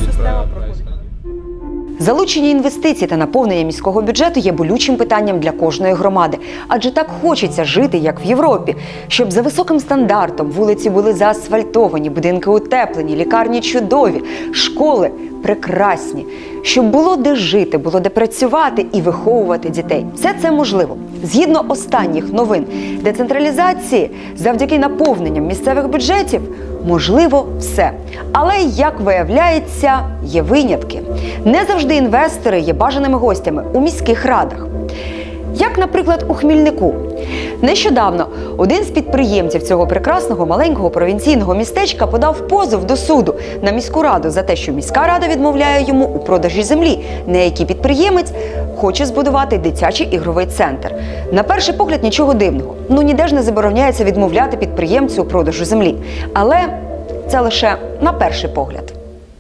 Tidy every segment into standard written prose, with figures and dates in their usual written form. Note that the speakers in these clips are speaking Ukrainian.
система проходить. Залучення інвестицій та наповнення міського бюджету є болючим питанням для кожної громади. Адже так хочеться жити, як в Європі. Щоб за високим стандартом вулиці були заасфальтовані, будинки утеплені, лікарні чудові, школи прекрасні. Щоб було де жити, було де працювати і виховувати дітей. Все це можливо. Згідно останніх новин децентралізації, завдяки наповненням місцевих бюджетів, можливо все. Але, як виявляється, є винятки. Не завжди інвестори є бажаними гостями у міських радах. Як, наприклад, у Хмільнику. Нещодавно один з підприємців цього прекрасного маленького провінційного містечка подав позов до суду на міську раду за те, що міська рада відмовляє йому у продажі землі, на якій підприємець хоче збудувати дитячий ігровий центр. На перший погляд нічого дивного. Ніде ж не забороняється відмовляти підприємцю у продажу землі. Але це лише на перший погляд.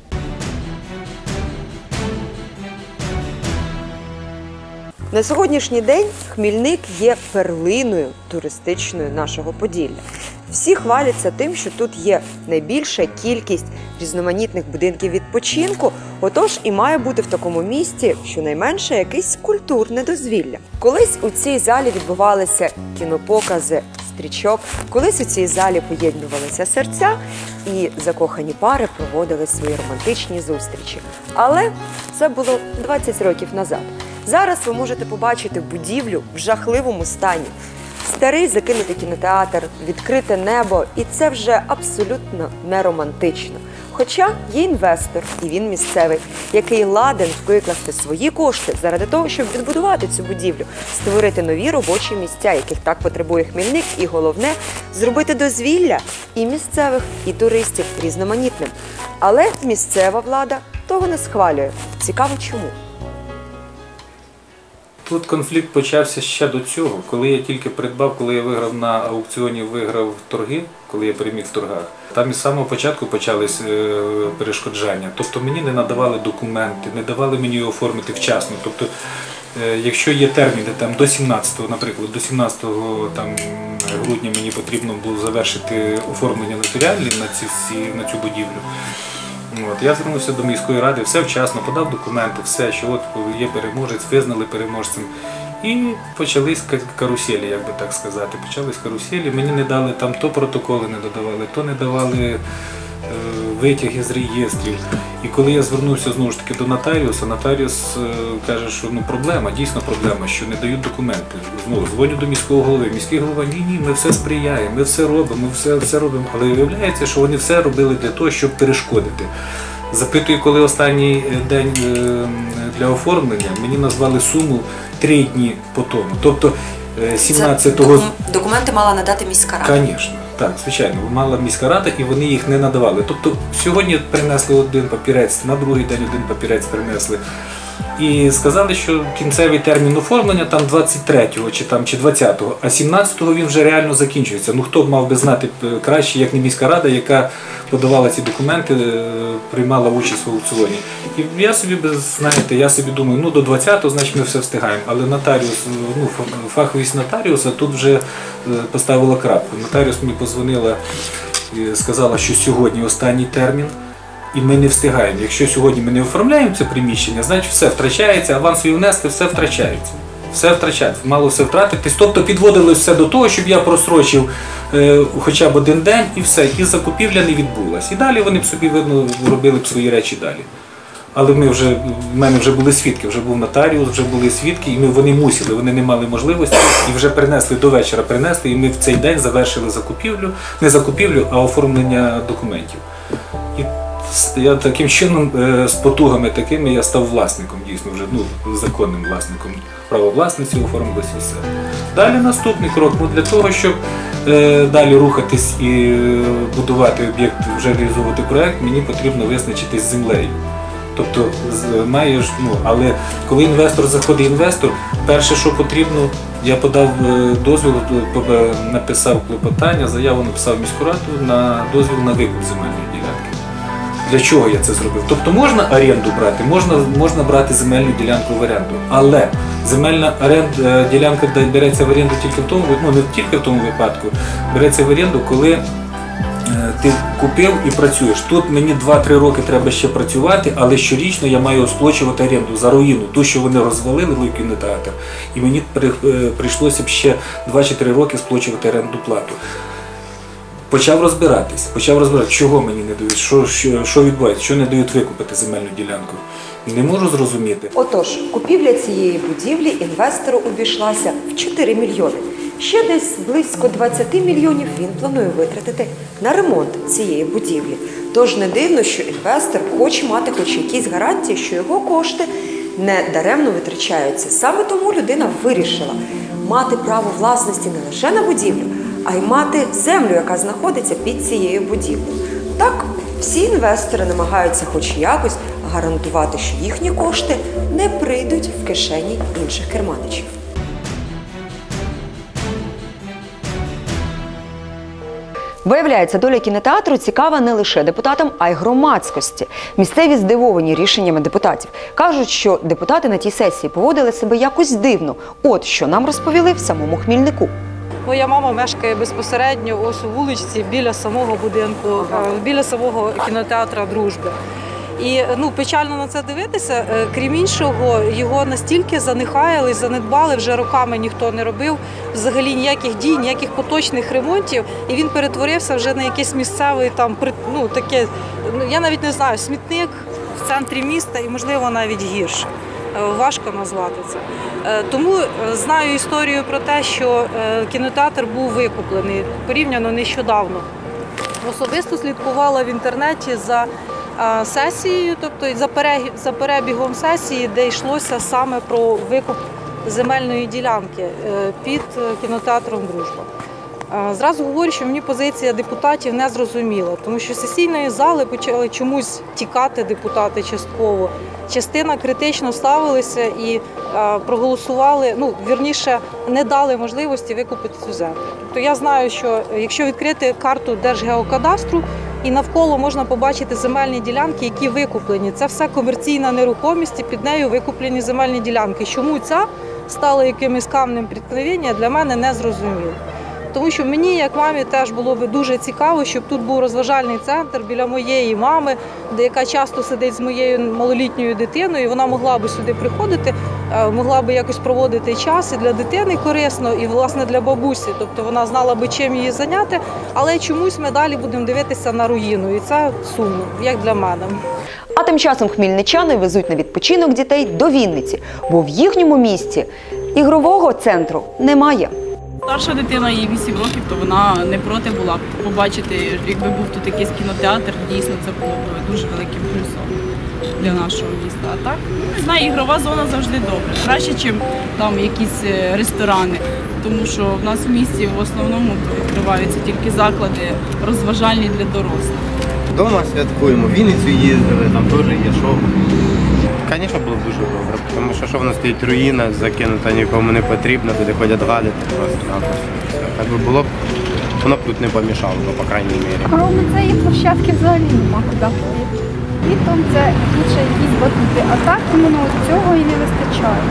На сьогоднішній день Хмільник є перлиною туристичною нашого Поділля. Всі хваляться тим, що тут є найбільша кількість різноманітних будинків відпочинку, отож і має бути в такому місті щонайменше якесь культурне дозвілля. Колись у цій залі відбувалися кінопокази стрічок, колись у цій залі поєднувалися серця і закохані пари проводили свої романтичні зустрічі. Але це було 20 років назад. Зараз ви можете побачити будівлю в жахливому стані. Старий закинутий кінотеатр, відкрите небо, і це вже абсолютно не романтично. Хоча є інвестор, і він місцевий, який ладен викласти свої кошти заради того, щоб відбудувати цю будівлю, створити нові робочі місця, яких так потребує Хмільник, і головне – зробити дозвілля і місцевих, і туристів різноманітним. Але місцева влада того не схвалює. Цікаво чому? Тут конфлікт почався ще до цього, коли я тільки придбав, коли я виграв на аукціоні, виграв торги, коли я переміг в торгах. Там із самого початку почались перешкоджання. Тобто мені не надавали документи, не давали мені його оформити вчасно. Тобто, якщо є терміни там, до 17-го, наприклад, до 17 грудня мені потрібно було завершити оформлення нотаріалів на цю будівлю. Я звернувся до міської ради, все вчасно, подав документи, все, що от є переможець, визнали переможцем. І почались каруселі, як би так сказати. Почались каруселі, мені не дали там, то протоколи не додавали, то не давали витяги з реєстрів. І коли я звернувся знову ж таки до нотаріуса, нотаріус каже, що проблема, дійсно проблема, що не дають документи. Знову дзвоню до міського голови. Міський голова, ні, ми все сприяємо, ми все робимо, все робимо. Але виявляється, що вони все робили для того, щоб перешкодити. Запитую, коли останній день для оформлення, мені назвали суму 3 дні по тому. Тобто 17-го... Документи мала надати міська рада? Звісно. Так, звичайно, мала міська рада і вони їх не надавали. Тобто сьогодні принесли один папірець, на другий день один папірець принесли. І сказали, що кінцевий термін оформлення там 23-го чи 20-го, а 17-го він вже реально закінчується. Хто б мав би знати краще, як не міська рада, яка подавала ці документи, приймала участь в аукціоні. І я собі думаю, до 20-го, значить ми все встигаємо. Але нотаріус, фаховість нотаріуса тут вже поставила крапку. Нотаріус мені подзвонила і сказала, що сьогодні останній термін. І ми не встигаємо. Якщо сьогодні ми не оформляємо це приміщення, значить все втрачається, авансові внески, все втрачається. Все втрачається, мало все втратитись. Тобто підводилось все до того, щоб я просрочив хоча б один день і все, і закупівля не відбулася. І далі вони б собі, видно, робили б свої речі далі. Але в мене вже були свідки, вже був нотаріус, вже були свідки, і вони мусили, вони не мали можливості, і вже принесли до вечора, і ми в цей день завершили закупівлю, не закупівлю, а оформлення документів. Я таким чином, з потугами такими, я став власником, дійсно, вже законним власником. Право власності оформилось і все. Далі наступний крок, для того, щоб далі рухатись і будувати об'єкт, вже реалізовувати проєкт, мені потрібно визначитись з землею. Тобто, але коли заходить інвестор, перше, що потрібно, я подав дозвіл, написав клопотання, заяву написав в міську раду на дозвіл на викуп земельної ділянки. Для чого я це зробив? Тобто можна оренду брати, можна брати земельну ділянку в оренду, але земельна ділянка береться в оренду тільки в тому, не тільки в тому випадку, береться в оренду, коли ти купив і працюєш. Тут мені 2-3 роки треба ще працювати, але щорічно я маю сплачувати оренду за руїну, ту, що вони розвалили в кінотеатр. І мені прийшлося б ще 2 чи 3 роки сплачувати оренду плату. Почав розбиратись, чого мені не дають, що відбувається, що не дають викупити земельну ділянку. Не можу зрозуміти. Отож, купівля цієї будівлі інвестору обійшлася в 4 мільйони. Ще десь близько 20 мільйонів він планує витратити на ремонт цієї будівлі. Тож не дивно, що інвестор хоче мати хоч якісь гарантії, що його кошти не даремно витрачаються. Саме тому людина вирішила мати право власності не лише на будівлю, а й мати землю, яка знаходиться під цією будівлею. Так, всі інвестори намагаються хоч якось гарантувати, що їхні кошти не прийдуть в кишені інших керманичів. Виявляється, доля кінотеатру цікава не лише депутатам, а й громадськості. Місцеві здивовані рішеннями депутатів. Кажуть, що депутати на тій сесії поводили себе якось дивно. От що нам розповіли в самому Хмільнику. Моя мама мешкає безпосередньо ось у вуличці біля самого будинку, біля самого кінотеатру «Дружби». І печально на це дивитися. Крім іншого, його настільки занехаяли, занедбали, вже роками ніхто не робив взагалі ніяких дій, ніяких поточних ремонтів. І він перетворився вже на якийсь місцевий, таке, я навіть не знаю, смітник в центрі міста і, можливо, навіть гірше. Важко назвати це. Тому знаю історію про те, що кінотеатр був викуплений порівняно нещодавно. Особисто слідкувала в інтернеті за сесією, тобто за перебігом сесії, де йшлося саме про викуп земельної ділянки під кінотеатром «Дружба». Зразу говорю, що мені позиція депутатів не зрозуміла, тому що з сесійної зали почали чомусь тікати депутати частково. Частина критично ставилися і проголосували, вірніше, не дали можливості викупити цю землю. Тобто я знаю, що якщо відкрити карту Держгеокадастру, і навколо можна побачити земельні ділянки, які викуплені. Це все комерційна нерухомість, і під нею викуплені земельні ділянки. Чому ця стала якимось камнем преткновення, для мене не зрозуміло. Тому що мені, як мамі, теж було б дуже цікаво, щоб тут був розважальний центр біля моєї мами, яка часто сидить з моєю малолітньою дитиною, і вона могла б сюди приходити, могла б якось проводити час і для дитини корисно, і, власне, для бабусі. Тобто вона знала би, чим її зайняти, але чомусь ми далі будемо дивитися на руїну, і це сумно, як для мене. А тим часом хмільничани везуть на відпочинок дітей до Вінниці, бо в їхньому місті ігрового центру немає. Старша дитина, їй 8 років, то вона не проти була б побачити, якби був тут якийсь кінотеатр, дійсно це було б дуже великим плюсом для нашого міста. А так, не знаю, ігрова зона завжди добре. Краще, ніж там якісь ресторани, тому що в нас в місті в основному відкриваються тільки заклади розважальні для дорослих. Дома святкуємо, в Вінницю їздили, там теж є шоу. Звісно, було б дуже добре, тому що воно стоїть руїна, закинута, нікому не потрібно, туди ходять гадити просто-напросто. Так би було б, воно б тут не помішало, по крайній мірі. Кроме цієї площадки взагалі нема куди ходити. Літом це лише якісь батути, а так іменно цього і не вистачає.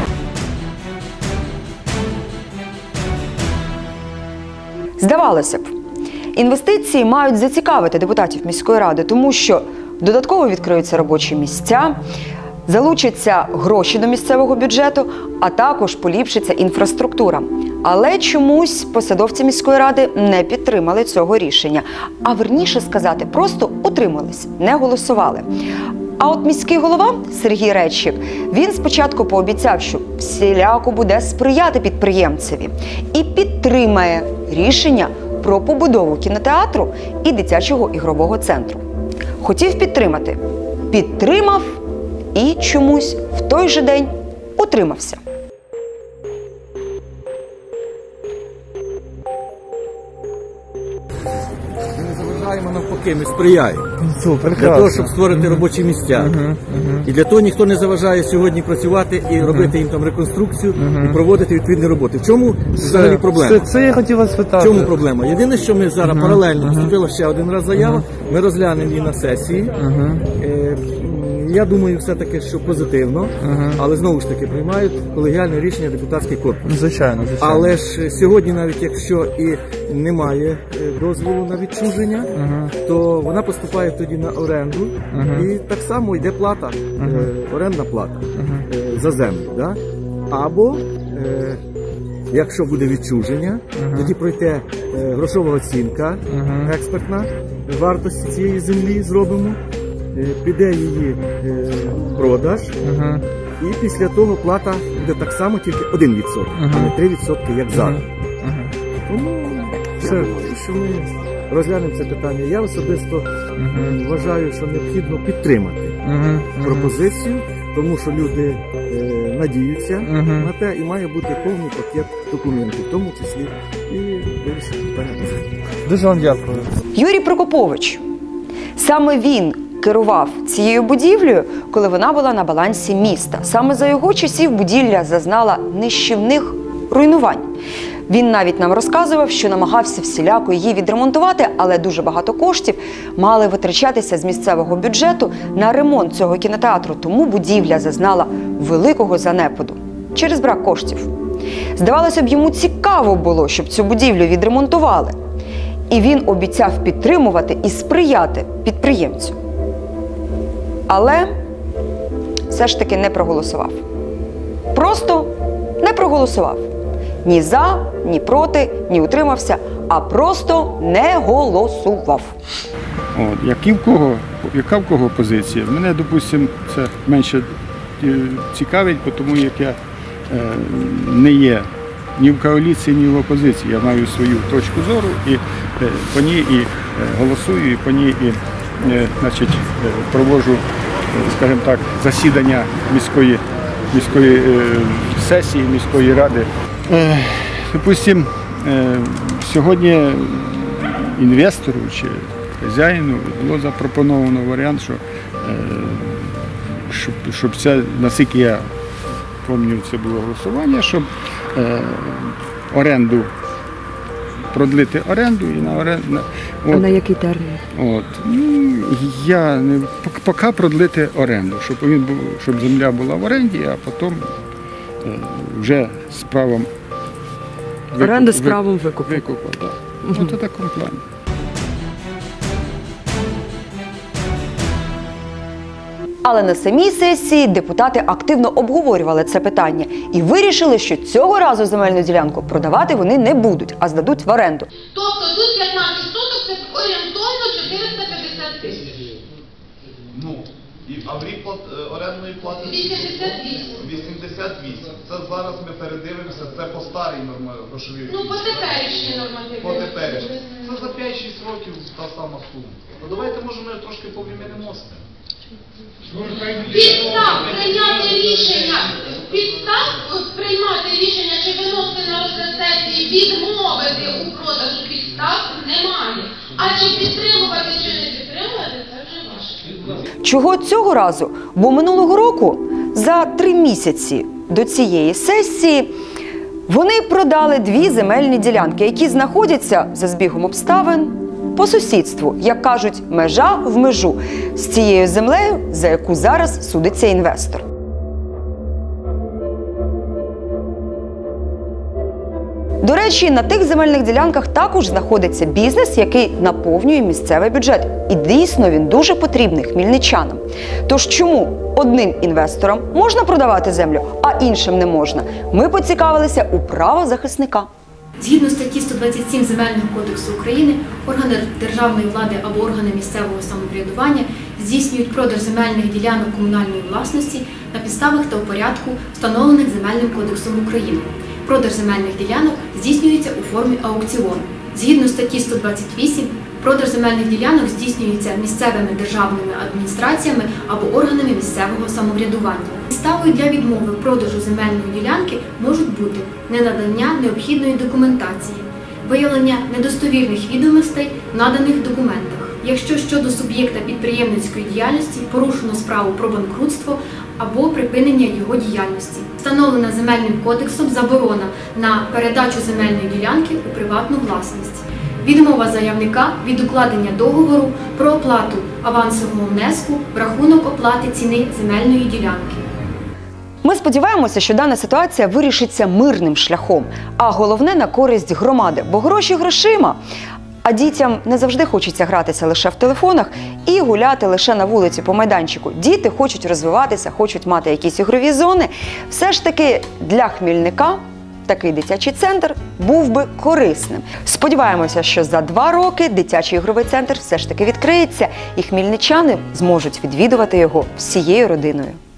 Здавалося б, інвестиції мають зацікавити депутатів міської ради, тому що додатково відкриються робочі місця, залучаться гроші до місцевого бюджету, а також поліпшиться інфраструктура. Але чомусь посадовці міської ради не підтримали цього рішення. А верніше сказати, просто утримались, не голосували. А от міський голова Сергій Редчик, він спочатку пообіцяв, що всіляко буде сприяти підприємцеві і підтримає рішення про побудову кінотеатру і дитячого ігрового центру. Хотів підтримати, підтримав і чомусь в той же день утримався. Ми не заважаємо, навпаки, ми сприяємо. Для того, щоб створити робочі місця. І для того ніхто не заважає сьогодні працювати і робити їм там реконструкцію і проводити відповідні роботи. В чому взагалі проблема? Це я хотіла спитати. В чому проблема? Єдине, що ми зараз паралельно, поступила ще один раз заява, ми розглянемо її на сесії. я думаю, все-таки, що позитивно, але знову ж таки приймають колегіальне рішення депутатський корпус. Звичайно. Але ж сьогодні, навіть якщо і немає дозволу на відчуження, то вона поступає тоді на оренду, і так само йде плата, орендна плата за землю. Да? Або якщо буде відчуження, тоді пройде грошова оцінка експертна вартості цієї землі, зробимо, піде її продаж, і після того плата буде так само, тільки 1%, а не 3%, як зараз. Тому що ми розглянемо це питання. Я особисто вважаю, що необхідно підтримати пропозицію, тому що люди надіються на те, і має бути повний пакет документів, в тому числі і вирішити питання. Дуже вам дякую. Юрій Прокопович. Саме він керував цією будівлею, коли вона була на балансі міста. Саме за його часів будівля зазнала нищівних руйнувань. Він навіть нам розказував, що намагався всіляко її відремонтувати, але дуже багато коштів мали витрачатися з місцевого бюджету на ремонт цього кінотеатру, тому будівля зазнала великого занепаду через брак коштів. Здавалося б, йому цікаво було, щоб цю будівлю відремонтували. І він обіцяв підтримувати і сприяти підприємцю. Але все ж таки не проголосував. Просто не проголосував. Ні за, ні проти, ні утримався, а просто не голосував. Яка в кого позиція? Мене, допустимо, це менше цікавить, тому як я не є ні в коаліції, ні в опозиції. Я маю свою точку зору і по ній і голосую, і по ній і проводжу, скажімо так, засідання міської сесії, міської ради. Допустим, сьогодні інвестору чи хазяїну було запропоновано варіант, щоб це, наскільки я пам'ятаю, це було голосування, щоб оренду, продлити оренду і на оренду. А на який термін? Поки продлити оренду, щоб земля була в оренді, а потім вже з правом оренда з правом викупу. Так. Ось у такому плані. Але на самій сесії депутати активно обговорювали це питання і вирішили, що цього разу земельну ділянку продавати вони не будуть, а здадуть в оренду. Тобто тут 15 соток – це орієнтовно 450 тисяч. А в рік орендної плати? 88. Це зараз ми передивимося, це по старій грошовій. По теперішній нормативі. По теперішній. Це за 5-6 років та сама сума. Давайте, може, ми трошки повременимо з тим. Підстав прийняти рішення, чи виносити на розгляд сесії, відмовити у продажу підстав немає. А чи підтримувати, чи не підтримувати, це вже ваше. Чого цього разу? Бо минулого року, за 3 місяці до цієї сесії, вони продали 2 земельні ділянки, які знаходяться за збігом обставин по сусідству, як кажуть, межа в межу з цією землею, за яку зараз судиться інвестор. До речі, на тих земельних ділянках також знаходиться бізнес, який наповнює місцевий бюджет. І дійсно він дуже потрібний хмельничанам. Тож чому одним інвесторам можна продавати землю, а іншим не можна? Ми поцікавилися у правозахисника. Згідно статті 127 Земельного кодексу України, органи державної влади або органи місцевого самоврядування здійснюють продаж земельних ділянок комунальної власності на підставах та у порядку, встановлених Земельним кодексом України. Продаж земельних ділянок здійснюється у формі аукціону. Згідно статті 128, продаж земельних ділянок здійснюється місцевими державними адміністраціями або органами місцевого самоврядування. Підставою для відмови продажу земельної ділянки можуть бути ненадання необхідної документації, виявлення недостовірних відомостей в наданих документах, якщо щодо суб'єкта підприємницької діяльності порушено справу про банкрутство або припинення його діяльності. Встановлена Земельним кодексом заборона на передачу земельної ділянки у приватну власність. Відмова заявника від укладення договору про оплату авансового внеску в рахунок оплати ціни земельної ділянки. Ми сподіваємося, що дана ситуація вирішиться мирним шляхом, а головне – на користь громади, бо гроші грошима. А дітям не завжди хочеться гратися лише в телефонах і гуляти лише на вулиці по майданчику. Діти хочуть розвиватися, хочуть мати якісь ігрові зони. Все ж таки для Хмільника такий дитячий центр був би корисним. Сподіваємося, що за 2 роки дитячий ігровий центр все ж таки відкриється і хмільничани зможуть відвідувати його всією родиною.